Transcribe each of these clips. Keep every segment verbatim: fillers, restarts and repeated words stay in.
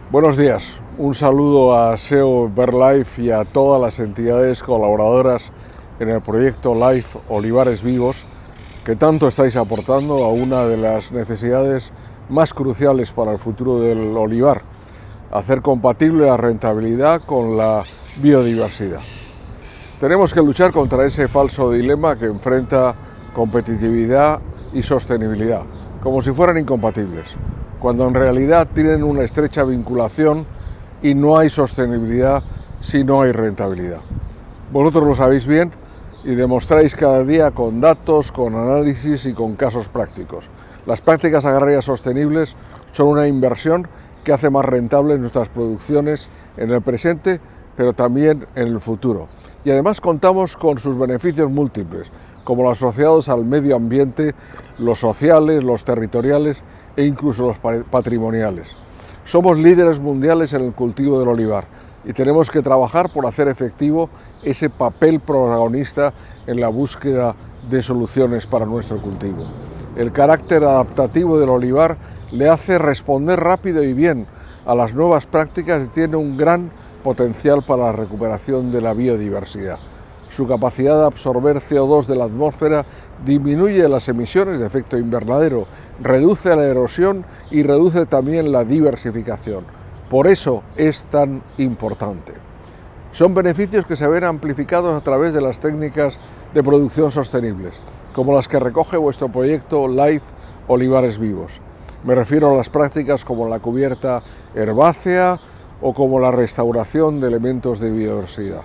Buenos días, un saludo a S E O BirdLife y a todas las entidades colaboradoras en el proyecto Life Olivares Vivos, que tanto estáis aportando a una de las necesidades más cruciales para el futuro del olivar: hacer compatible la rentabilidad con la biodiversidad. Tenemos que luchar contra ese falso dilema que enfrenta competitividad y sostenibilidad, como si fueran incompatibles, cuando en realidad tienen una estrecha vinculación y no hay sostenibilidad si no hay rentabilidad. Vosotros lo sabéis bien y demostráis cada día con datos, con análisis y con casos prácticos. Las prácticas agrarias sostenibles son una inversión que hace más rentables nuestras producciones en el presente, pero también en el futuro. Y además contamos con sus beneficios múltiples, como los asociados al medio ambiente, los sociales, los territoriales e incluso los patrimoniales. Somos líderes mundiales en el cultivo del olivar y tenemos que trabajar por hacer efectivo ese papel protagonista en la búsqueda de soluciones para nuestro cultivo. El carácter adaptativo del olivar le hace responder rápido y bien a las nuevas prácticas y tiene un gran potencial para la recuperación de la biodiversidad. Su capacidad de absorber C O dos de la atmósfera disminuye las emisiones de efecto invernadero, reduce la erosión y reduce también la diversificación. Por eso es tan importante. Son beneficios que se ven amplificados a través de las técnicas de producción sostenibles, como las que recoge vuestro proyecto Life Olivares Vivos. Me refiero a las prácticas como la cubierta herbácea o como la restauración de elementos de biodiversidad.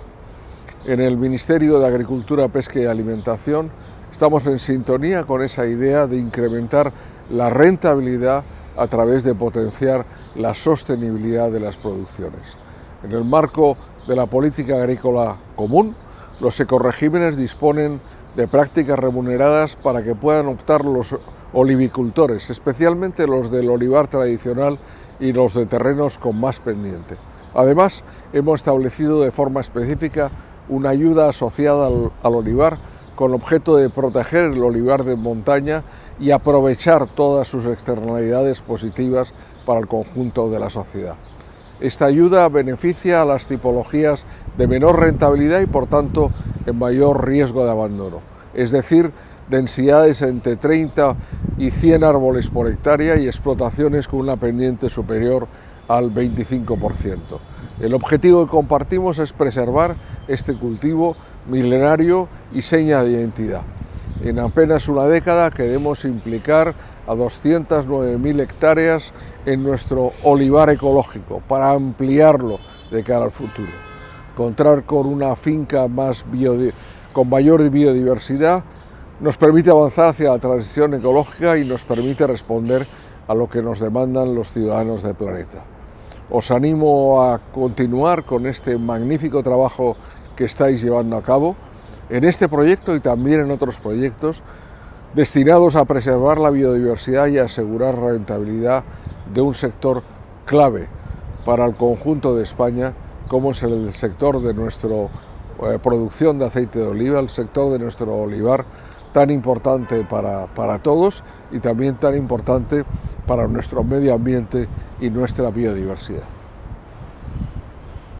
En el Ministerio de Agricultura, Pesca y Alimentación estamos en sintonía con esa idea de incrementar la rentabilidad a través de potenciar la sostenibilidad de las producciones. En el marco de la política agrícola común, los ecoregímenes disponen de prácticas remuneradas para que puedan optar los olivicultores, especialmente los del olivar tradicional y los de terrenos con más pendiente. Además, hemos establecido de forma específica una ayuda asociada al, al olivar con objeto de proteger el olivar de montaña y aprovechar todas sus externalidades positivas para el conjunto de la sociedad. Esta ayuda beneficia a las tipologías de menor rentabilidad y por tanto en mayor riesgo de abandono, es decir, densidades entre treinta y cien árboles por hectárea y explotaciones con una pendiente superior al veinticinco por ciento. El objetivo que compartimos es preservar este cultivo milenario y seña de identidad. En apenas una década queremos implicar a doscientas nueve mil hectáreas en nuestro olivar ecológico para ampliarlo de cara al futuro. Contar con una finca más con mayor biodiversidad nos permite avanzar hacia la transición ecológica y nos permite responder a lo que nos demandan los ciudadanos del planeta. Os animo a continuar con este magnífico trabajo que estáis llevando a cabo en este proyecto y también en otros proyectos destinados a preservar la biodiversidad y a asegurar la rentabilidad de un sector clave para el conjunto de España, como es el sector de nuestra eh, producción de aceite de oliva, el sector de nuestro olivar, tan importante para, para todos y también tan importante para nuestro medio ambiente y nuestra biodiversidad.